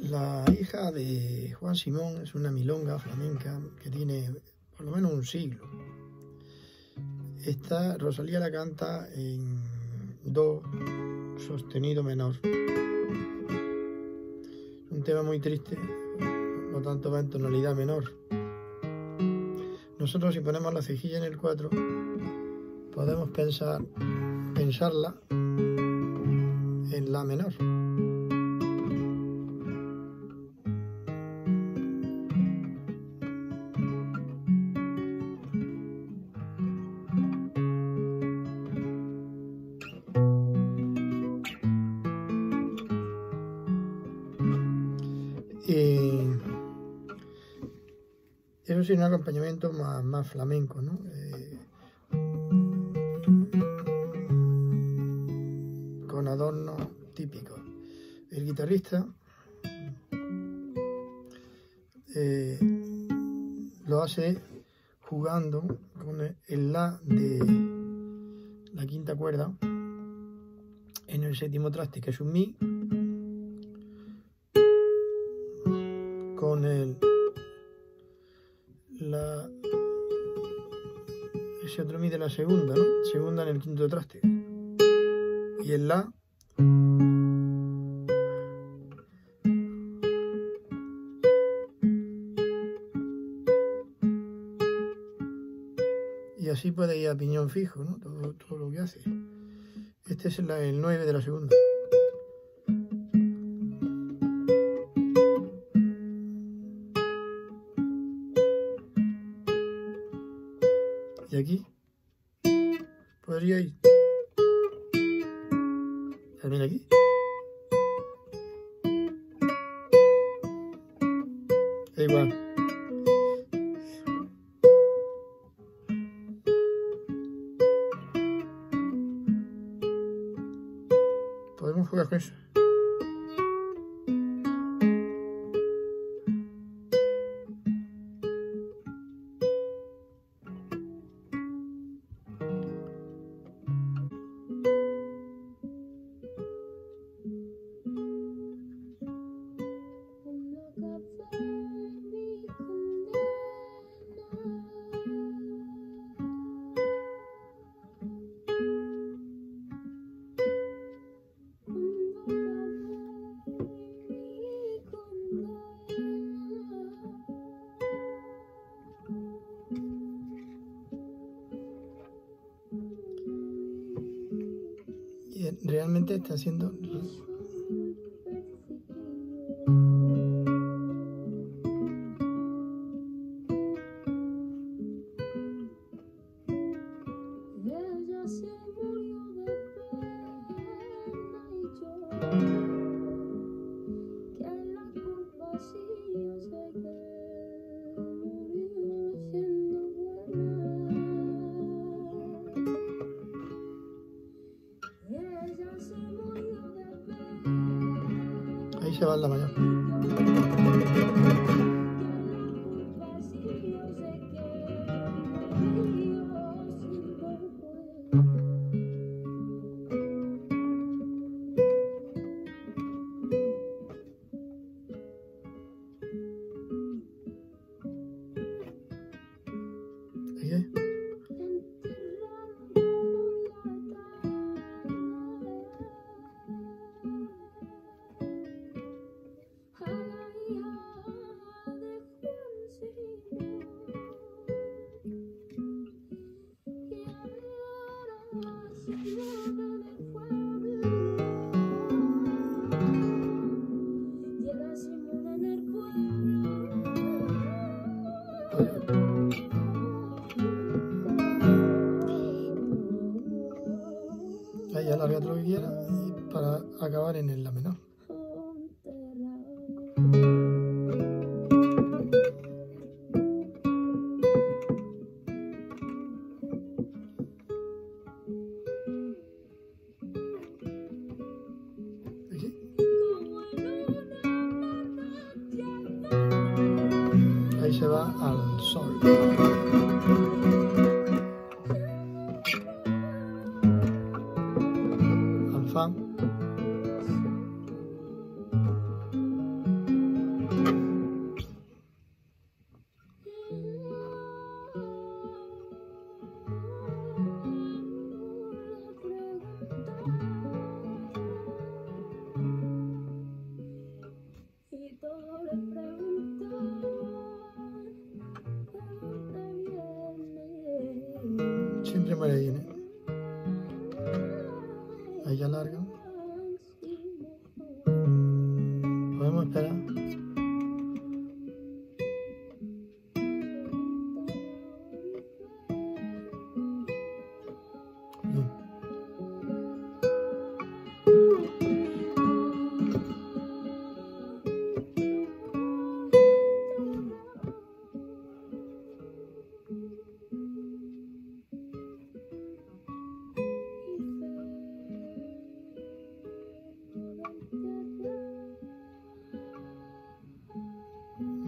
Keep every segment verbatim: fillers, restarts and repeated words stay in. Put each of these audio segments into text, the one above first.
La hija de Juan Simón es una milonga flamenca que tiene por lo menos un siglo. Esta Rosalía la canta en do sostenido menor. Es un tema muy triste, por lo tanto va en tonalidad menor. Nosotros, si ponemos la cejilla en el cuatro, podemos pensar, pensarla en la menor. Y eso sí, un acompañamiento más, más flamenco, ¿no? Eh, con adornos típicos. El guitarrista eh, lo hace jugando con el la de la quinta cuerda en el séptimo traste, que es un mi, con el la ese otro mi de la segunda, ¿no? Segunda en el quinto traste, y el la y así puede ir a piñón fijo, ¿no? Todo, todo lo que hace. Este es la, el nueve de la segunda. Y aquí podría ir también aquí. Da igual. Podemos jugar con eso. Y realmente está haciendo ahí se va la mayor. ¿Sigue? Ahí alarga todo lo que quiera y para acabar en el la menor. Aquí. Ahí se va al sol. Fa.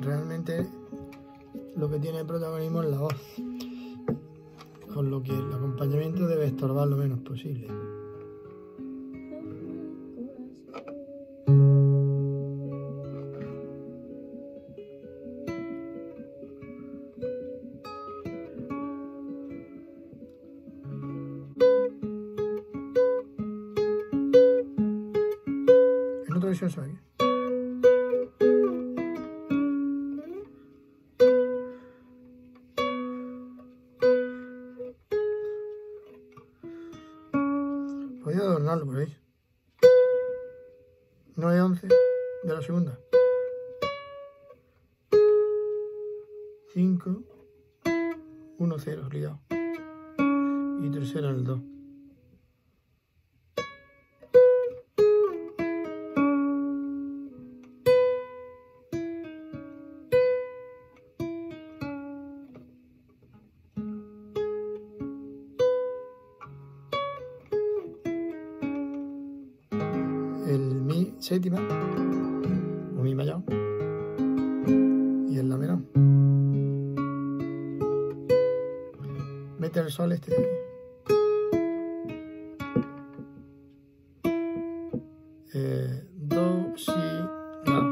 realmente lo que tiene protagonismo es la voz, con lo que el acompañamiento debe estorbar lo menos posible. En otra visión se va aquí. Podría adornarlo por ahí. nueve once de la segunda. cinco, uno cero, ligado. Y tercera en el dos. El mi séptima o mi mayor y el la menor. Mete el sol este de aquí. Eh, do, si, la.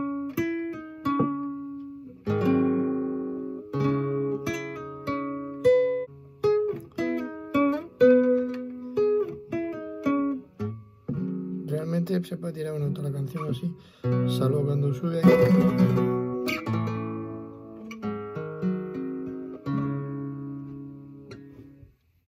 Realmente se puede tirar una toda la canción así, salvo cuando sube aquí.